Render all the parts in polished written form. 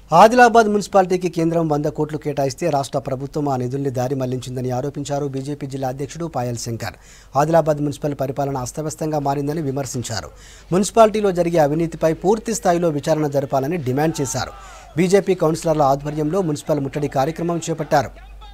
ఆదిలాబాద్ మున్సిపాలిటీకి కేంద్రం 100 కోట్లు కేటాయిస్తే రాష్ట్ర ప్రభుత్వం ఆ నిధుల్ని దారి మళ్లించిందని ఆరోపించారు బీజేపీ జిల్లా అధ్యక్షుడు పాయల్ శంకర్. ఆదిలాబాద్ మున్సిపల్ పరిపాలన అస్తవ్యస్తంగా మారిందని విమర్శించారు. మున్సిపాలిటీలో జరిగే అవినీతిపై పూర్తి స్థాయిలో విచారణ జరపాలని డిమాండ్ చేశారు. బీజేపీ కౌన్సిలర్ల ఆధ్వర్యంలో మున్సిపల్ ముట్టడి కార్యక్రమం చేపట్టారు.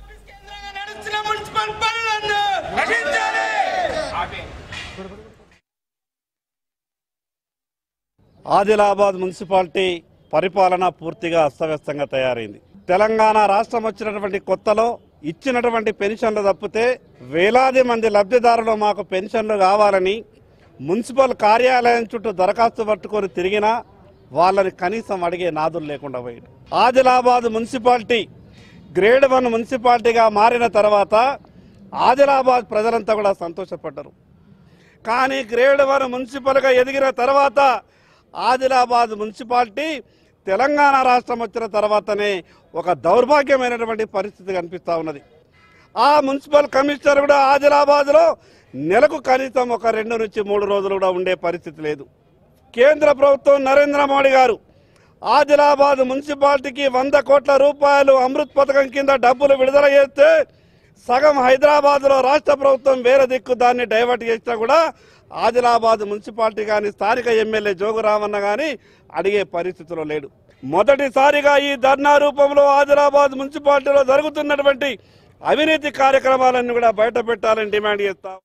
ఆదిలాబాద్ మున్సిపాలిటీ పరిపాలన పూర్తిగా అస్తవ్యస్తంగా తయారైంది. తెలంగాణ రాష్ట్రం వచ్చినటువంటి కొత్తలో ఇచ్చినటువంటి పెన్షన్లు తప్పితే వేలాది మంది లబ్ధిదారులు మాకు పెన్షన్లు కావాలని మున్సిపల్ కార్యాలయం చుట్టూ దరఖాస్తు పట్టుకొని తిరిగినా వాళ్ళని కనీసం అడిగే నాదులు లేకుండా పోయింది. ఆదిలాబాద్ మున్సిపాలిటీ గ్రేడ్ 1 మున్సిపాలిటీగా మారిన తర్వాత ఆదిలాబాద్ ప్రజలంతా కూడా సంతోషపడ్డారు. కానీ గ్రేడ్ 1 మున్సిపల్గా ఎదిగిన తర్వాత ఆదిలాబాద్ మున్సిపాలిటీ తెలంగాణ రాష్ట్రం వచ్చిన తర్వాతనే ఒక దౌర్భాగ్యమైనటువంటి పరిస్థితి కనిపిస్తూ ఉన్నది. ఆ మున్సిపల్ కమిషనర్ కూడా ఆదిలాబాద్లో నెలకు కనీసం ఒక 2 నుంచి 3 రోజులు కూడా ఉండే పరిస్థితి లేదు. కేంద్ర ప్రభుత్వం నరేంద్ర మోడీ గారు ఆదిలాబాద్ మున్సిపాలిటీకి 100 కోట్ల రూపాయలు అమృత్ పథకం కింద డబ్బులు విడుదల చేస్తే సగం హైదరాబాద్లో రాష్ట్ర ప్రభుత్వం వేరే దిక్కు దాన్ని డైవర్ట్ చేసినా కూడా ఆదిలాబాద్ మున్సిపాలిటీ కానీ స్థానిక ఎమ్మెల్యే జోగురామన్న కానీ అడిగే పరిస్థితిలో లేడు. మొదటిసారిగా ఈ ధర్నా రూపంలో ఆదిలాబాద్ మున్సిపాలిటీలో జరుగుతున్నటువంటి అవినీతి కార్యక్రమాలన్నీ కూడా బయట పెట్టాలని డిమాండ్ చేస్తాం.